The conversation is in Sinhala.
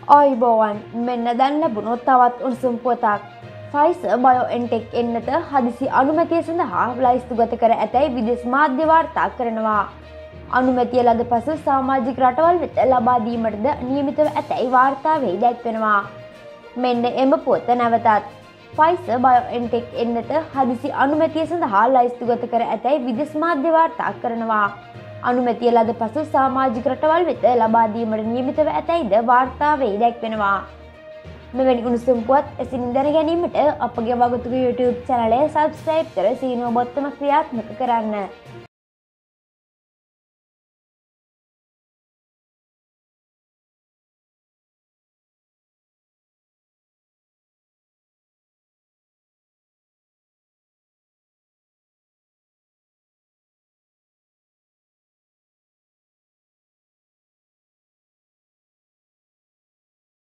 ආයුබෝවන් මෙන්න දැන් ලැබුණු තවත් උණුසුම් පුවතක්. ෆයිසර් බයෝඑන්ටෙක් එන්නත හදිසි අනුමැතිය සඳහා ලයිස්තුගත කර ඇතැයි විදේශ මාධ්‍ය වාර්තා කරනවා. අනුමැතිය ලද පසු සමාජික රටවල් වෙත ලබා දීමටද නියමිතව ඇතැයි වාර්තාවෙහි දැක්වෙනවා. මෙන්න එම පුවත නැවතත්. ෆයිසර් බයෝඑන්ටෙක් එන්නත හදිසි අනුමැතිය සඳහා ලයිස්තුගත කර ඇතැයි විදේශ මාධ්‍ය වාර්තා කරනවා. අනුමැතිය ලද පසු සමාජික රටවල් වෙත ලබා දීමට නියමිතව ඇතැයිද වාර්තාවෙහි දැක්වෙනවා. මෙවැනි උණුසුම් පුවත් එසින් දැන ගැනීමට අපගේ වගතුග YouTube චැනලය සබ්ස්ක්‍රයිබ් කර සීනුව බොත්තම ක්‍රියාත්මක කරන්න.